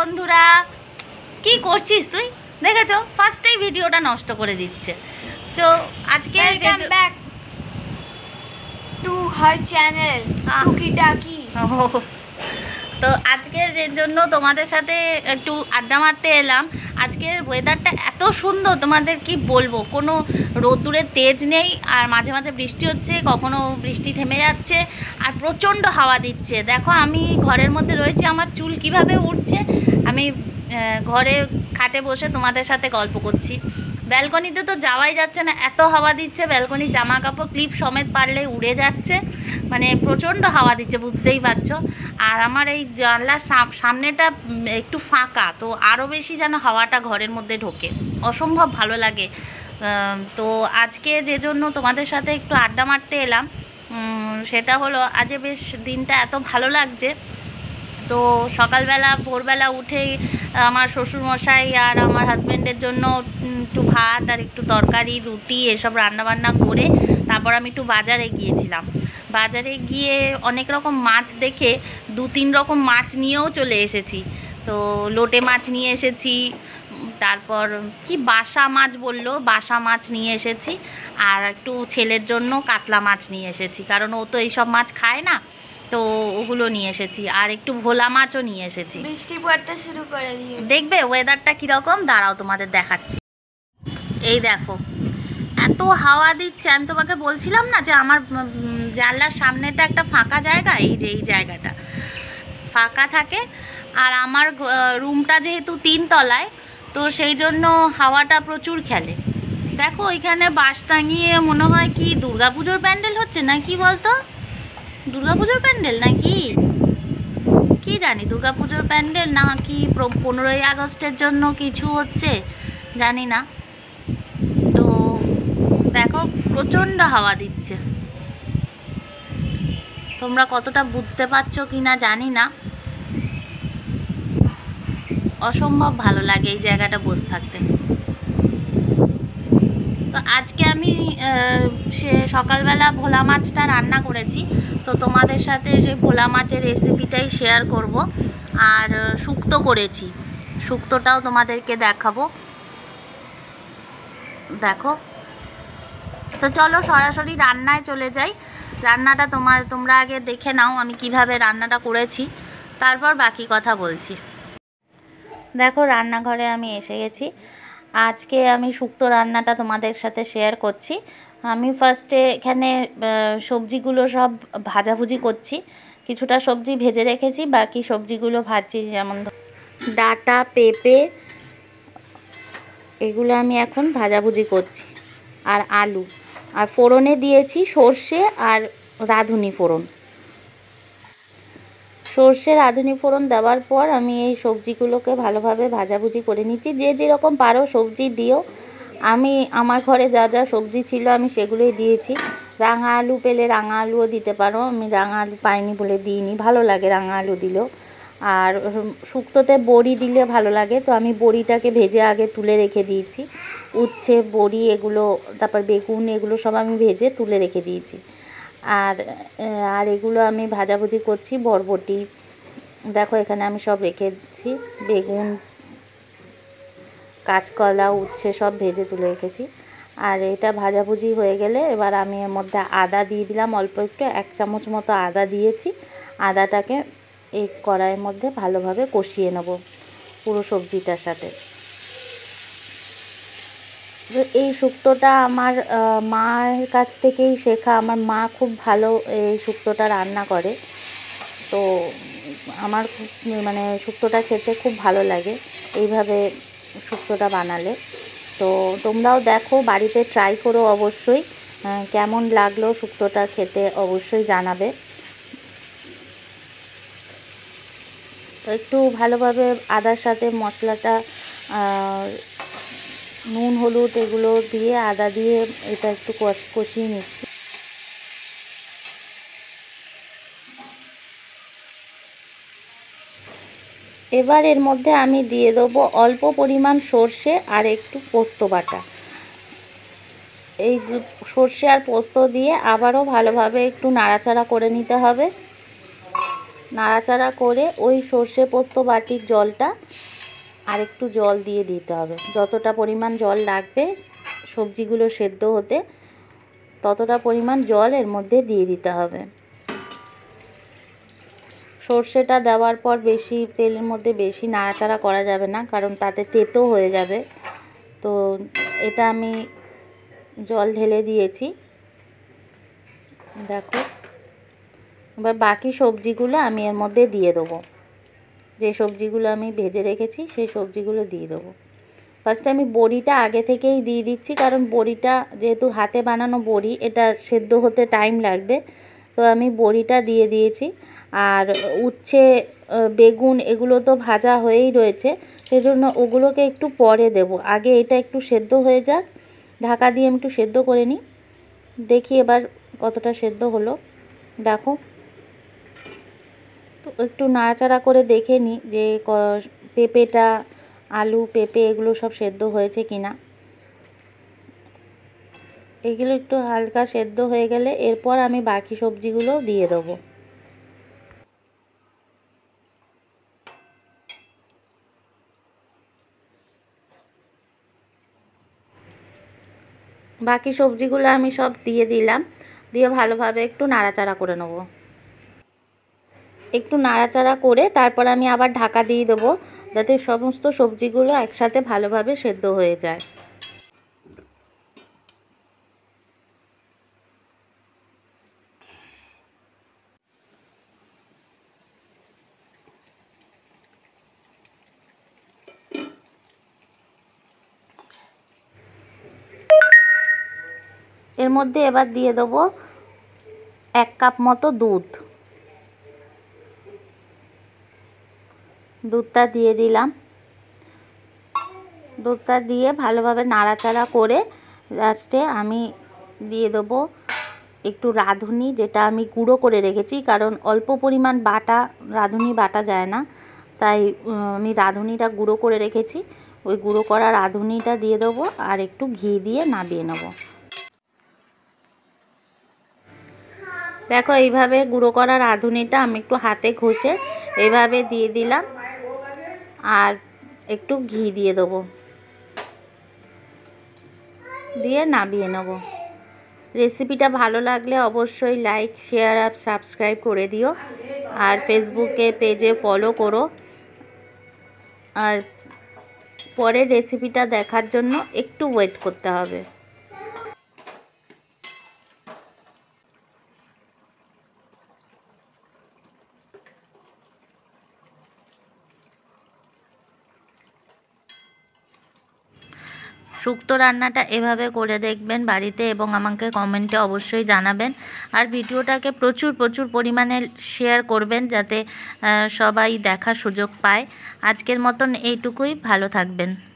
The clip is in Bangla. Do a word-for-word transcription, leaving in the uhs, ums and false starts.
বন্ধুরা, কি করছিস তুই? দেখেছো ফার্স্টেই ভিডিওটা নষ্ট করে দিচ্ছে। তো আজকে welcome back to her channel Tuki Taki. তো আজকে যে জন্য তোমাদের সাথে একটু আড্ডা মারতে এলাম। আজকের ওয়েদারটা এত সুন্দর, তোমাদের কি বলবো, কোনো রোদ্দুরের তেজ নেই, আর মাঝে মাঝে বৃষ্টি হচ্ছে, কখনো বৃষ্টি থেমে যাচ্ছে, আর প্রচণ্ড হাওয়া দিচ্ছে। দেখো আমি ঘরের মধ্যে রয়েছি, আমার চুল কিভাবে উঠছে। আমি ঘরে খাটে বসে তোমাদের সাথে গল্প করছি। ব্যালকনিতে তো যাওয়াই যাচ্ছে না, এত হাওয়া দিচ্ছে। ব্যালকনি জামা কাপড় ক্লিপ সমেত পারলে উড়ে যাচ্ছে, মানে প্রচণ্ড হাওয়া দিচ্ছে, বুঝতেই পারছো। আর আমার এই জানলার সামনেটা একটু ফাঁকা, তো আরও বেশি যেন হাওয়াটা ঘরের মধ্যে ঢোকে, অসম্ভব ভালো লাগে। তো আজকে যে জন্য তোমাদের সাথে একটু আড্ডা মারতে এলাম, সেটা হলো আজ বেশ দিনটা এত ভালো লাগছে। তো সকালবেলা ভোরবেলা উঠেই আমার শ্বশুরমশাই আর আমার হাজব্যান্ডের জন্য একটু ভাত আর একটু তরকারি রুটি এসব রান্নাবান্না করে তারপর আমি একটু বাজারে গিয়েছিলাম। বাজারে গিয়ে অনেক রকম মাছ দেখে দু তিন রকম মাছ নিয়েও চলে এসেছি। তো লোটে মাছ নিয়ে এসেছি, তারপর কি বাসা মাছ বললো, বাসা মাছ নিয়ে এসেছি, আর একটু ছেলের জন্য কাতলা মাছ নিয়ে এসেছি, কারণ ও তো এইসব মাছ খায় না, তো ওগুলো নিয়ে এসেছি। আর একটু ভোলা মাছও নিয়ে এসেছি। বৃষ্টি পড়তে শুরু করে দিয়ে দেখবে ওয়েদারটা কীরকম, দাঁড়াও তোমাদের দেখাচ্ছি। এই দেখো এত হাওয়া দিচ্ছে। আমি তোমাকে বলছিলাম না যে আমার জানলার সামনেটা একটা ফাঁকা জায়গা, এই যে এই জায়গাটা ফাঁকা থাকে, আর আমার রুমটা যেহেতু তিন তলায়, তো সেই জন্য হাওয়াটা প্রচুর খেলে। দেখো ওইখানে বাঁশ টাঙিয়ে মনে হয় কি দুর্গাপুজোর প্যান্ডেল হচ্ছে না কি বলতো, দুর্গাপুজোর প্যান্ডেল নাকি কি জানি, দুর্গাপুজোর প্যান্ডেল না কি পনেরোই আগস্টের জন্য কিছু হচ্ছে জানি না। তো দেখো প্রচণ্ড হাওয়া দিচ্ছে, তোমরা কতটা বুঝতে পারছো কি না জানি না। অসম্ভব ভালো লাগে এই জায়গাটা বসে থাকতে। তো আজকে আমি সে সকালবেলা ভোলা মাছটা রান্না করেছি, তো তোমাদের সাথে যে ভোলা মাছের রেসিপিটাই শেয়ার করব। আর শুক্তো করেছি, শুক্তোটাও তোমাদেরকে দেখাবো। দেখো, তো চলো সরাসরি রান্নায় চলে যাই। রান্নাটা তোমার তোমরা আগে দেখে নাও আমি কিভাবে রান্নাটা করেছি, তারপর বাকি কথা বলছি। দেখো রান্নাঘরে আমি এসে গেছি। আজকে আমি শুক্তো রান্নাটা তোমাদের সাথে শেয়ার করছি। আমি ফার্স্টে এখানে সবজিগুলো সব ভাজাভুজি করছি। কিছুটা সবজি ভেজে রেখেছি, বাকি সবজিগুলো ভাজছি, যেমন ডাঁটা পেঁপে এগুলো আমি এখন ভাজাভুজি করছি, আর আলু, আর ফোড়নে দিয়েছি সর্ষে আর রাঁধুনি ফোড়ন। সর্ষে রাঁধুনি ফোড়ন দেওয়ার পর আমি এই সবজিগুলোকে ভালোভাবে ভাজাভুজি করে নিচ্ছি। যে যেরকম পারো সবজি দিও, আমি আমার ঘরে যা যা সবজি ছিল আমি সেগুলোই দিয়েছি। রাঙা আলু পেলে রাঙা আলুও দিতে পারো, আমি রাঙা আলু পাইনি বলে দিইনি, ভালো লাগে রাঙা আলু দিলেও। আর শুক্তোতে বড়ি দিলে ভালো লাগে, তো আমি বড়িটাকে ভেজে আগে তুলে রেখে দিয়েছি। উচ্ছে বড়ি এগুলো, তারপর বেগুন এগুলো সব আমি ভেজে তুলে রেখে দিয়েছি। আর আর এগুলো আমি ভাজাভুজি করছি। বরবটি দেখো এখানে আমি সব রেখেছি, বেগুন কাঁচকলা উচ্ছে সব ভেজে তুলে রেখেছি। আর এটা ভাজাভুজি হয়ে গেলে এবার আমি এর মধ্যে আদা দিয়ে দিলাম, অল্প একটু, এক চামচ মতো আদা দিয়েছি। আদাটাকে এই কড়াইয়ের মধ্যে ভালোভাবে কষিয়ে নেব পুরো সবজিটার সাথে। তো এই শুক্তোটা আমার মায়ের কাছ থেকেই শেখা, আমার মা খুব ভালো এই শুক্তোটা রান্না করে, তো আমার মানে শুক্তোটা খেতে খুব ভালো লাগে এইভাবে শুক্তোটা বানালে। তো তোমরাও দেখো বাড়িতে ট্রাই করো অবশ্যই, কেমন লাগলো শুক্তোটা খেতে অবশ্যই জানাবে। তো একটু ভালোভাবে আদার সাথে মশলাটা নুন হলুদ এগুলো দিয়ে আদা দিয়ে এটা একটু কষিয়ে নিচ্ছি। এবার এর মধ্যে আমি দিয়ে দেবো অল্প পরিমাণ সর্ষে আর একটু পোস্ত বাটা। এই সর্ষে আর পোস্ত দিয়ে আবারও ভালোভাবে একটু নাড়াচাড়া করে নিতে হবে। নাড়াচাড়া করে ওই সর্ষে পোস্ত বাটির জলটা আর একটু জল দিয়ে দিতে হবে। যতটা পরিমাণ জল লাগবে সবজিগুলো সেদ্ধ হতে ততটা পরিমাণ জল এর মধ্যে দিয়ে দিতে হবে। সর্ষেটা দেওয়ার পর বেশি তেলের মধ্যে বেশি নাড়াচাড়া করা যাবে না, কারণ তাতে তেতো হয়ে যাবে। তো এটা আমি জল ঢেলে দিয়েছি, দেখো। এবার বাকি সবজিগুলো আমি এর মধ্যে দিয়ে দেবো। যে সবজিগুলো আমি ভেজে রেখেছি সেই সবজিগুলো দিয়ে দেবো। ফার্স্টে আমি বড়িটা আগে থেকেই দিয়ে দিচ্ছি, কারণ বড়িটা যেহেতু হাতে বানানো বড়ি, এটা সেদ্ধ হতে টাইম লাগবে। তো আমি বড়িটা দিয়ে দিয়েছি। আর উচ্ছে, বেগুন এগুলো তো ভাজা হয়েই রয়েছে, সেজন্য ওগুলোকে একটু পরে দেব। আগে এটা একটু সেদ্ধ হয়ে যাক, ঢাকা দিয়ে আমি একটু সেদ্ধ করে নিই। দেখি এবার কতটা সেদ্ধ হলো, দেখো। তো একটু নাড়াচাড়া করে দেখে নিই যে পেঁপেটা, আলু, পেঁপে এগুলো সব সেদ্ধ হয়েছে কিনা। এগুলো একটু হালকা সেদ্ধ হয়ে গেলে এরপর আমি বাকি সবজিগুলো দিয়ে দেবো। বাকি সবজিগুলো আমি সব দিয়ে দিলাম, দিয়ে ভালোভাবে একটু নাড়াচাড়া করে নেব। একটু নাড়াচাড়া করে তারপর আমি আবার ঢাকা দিয়ে দেবো, যাতে সমস্ত সবজিগুলো একসাথে ভালোভাবে সেদ্ধ হয়ে যায়। এর মধ্যে এবার দিয়ে দেবো এক কাপ মতো দুধ। দুধটা দিয়ে দিলাম। দুধটা দিয়ে ভালোভাবে নাড়াচাড়া করে লাস্টে আমি দিয়ে দেবো একটু রাঁধুনি, যেটা আমি গুঁড়ো করে রেখেছি, কারণ অল্প পরিমাণ বাটা রাঁধুনি বাটা যায় না, তাই আমি রাঁধুনিটা গুঁড়ো করে রেখেছি। ওই গুঁড়ো করা রাঁধুনিটা দিয়ে দেবো আর একটু ঘি দিয়ে নামিয়ে নেব। দেখো এইভাবে গুঁড়ো করা রাঁধুনিটা আমি একটু হাতে ঘষে এইভাবে দিয়ে দিলাম আর একটু ঘি দিয়ে দেবো, দিয়ে নামিয়ে নেব। রেসিপিটা ভালো লাগলে অবশ্যই লাইক, শেয়ার আর সাবস্ক্রাইব করে দিও। আর ফেসবুকে পেজে ফলো করো। আর পরের রেসিপিটা দেখার জন্য একটু ওয়েট করতে হবে। শুক্তো রান্নাটা এভাবে করে দেখবেন বাড়িতে এবং আমাকে কমেন্টে অবশ্যই জানাবেন। আর ভিডিওটাকে প্রচুর প্রচুর পরিমাণে শেয়ার করবেন, যাতে সবাই দেখার সুযোগ পায়। আজকের মতন এইটুকুই, ভালো থাকবেন।